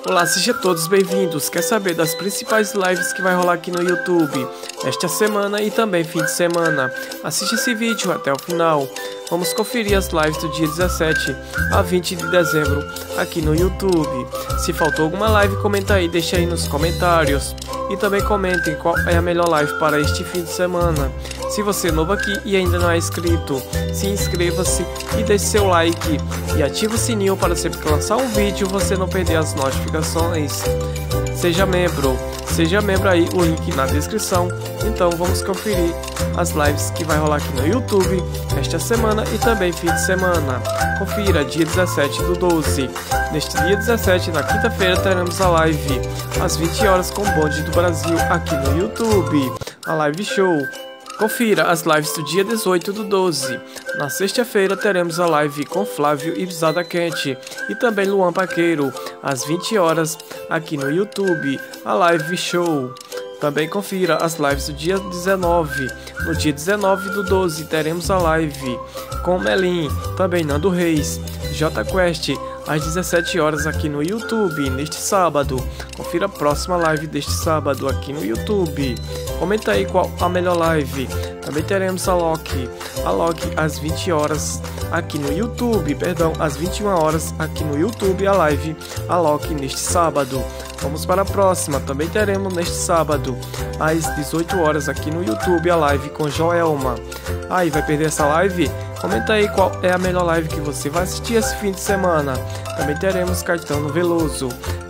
Olá, sejam todos bem-vindos. Quer saber das principais lives que vai rolar aqui no YouTube esta semana e também fim de semana? Assiste esse vídeo até o final. Vamos conferir as lives do dia 17 a 20 de dezembro aqui no YouTube. Se faltou alguma live, comenta aí, deixa aí nos comentários. E também comentem qual é a melhor live para este fim de semana. Se você é novo aqui e ainda não é inscrito, se inscreva-se e deixe seu like. E ative o sininho para sempre que lançar um vídeo você não perder as notificações. Seja membro aí, o link na descrição. Então vamos conferir as lives que vai rolar aqui no YouTube esta semana e também fim de semana. Confira dia 17 do 12. Neste dia 17, na quinta-feira, teremos a live às 20 horas com o Bonde do Brasil aqui no YouTube, a live show. Confira as lives do dia 18 do 12. Na sexta-feira teremos a live com Flávio e Pisada Quente e também Luan Paqueiro, às 20 horas aqui no YouTube, a live show. Também confira as lives do dia 19. No dia 19 do 12 teremos a live com Melim, também Nando Reis, J Quest, às 17 horas aqui no YouTube, neste sábado. Confira a próxima live deste sábado aqui no YouTube. Comenta aí qual a melhor live. Também teremos a Loki às 20 horas aqui no YouTube, às 21 horas aqui no YouTube, a live a Loki neste sábado. Vamos para a próxima, também teremos neste sábado, às 18 horas aqui no YouTube, a live com Joelma. Aí, vai perder essa live? Comenta aí qual é a melhor live que você vai assistir esse fim de semana. Também teremos Caetano Veloso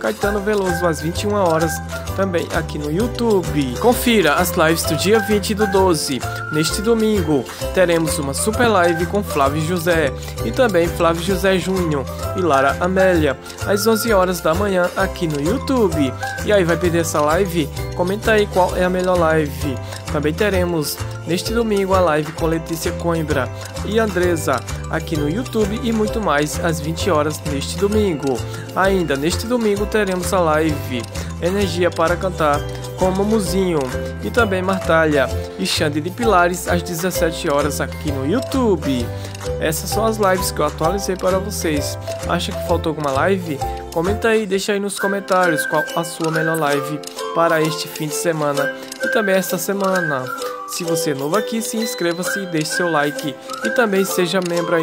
às 21 horas, também aqui no YouTube. Confira as lives do dia 20 do 12. Neste domingo, teremos uma super live com Flávio José e também Flávio José Júnior e Lara Amélia, às 11 horas da manhã aqui no YouTube. E aí, vai perder essa live? Comenta aí qual é a melhor live. Também teremos neste domingo a live com Letícia Coimbra e Andresa aqui no YouTube e muito mais às 20 horas neste domingo. Ainda neste domingo teremos a live Energia para Cantar com Mamuzinho e também Martalha e Xande de Pilares às 17 horas aqui no YouTube. Essas são as lives que eu atualizei para vocês. Acha que faltou alguma live? Comenta aí, deixa aí nos comentários qual a sua melhor live para este fim de semana e também esta semana. Se você é novo aqui, se inscreva-se e deixe seu like. E também seja membro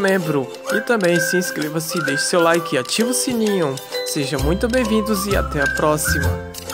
e também se inscreva-se e deixe seu like e ative o sininho. Sejam muito bem-vindos e até a próxima.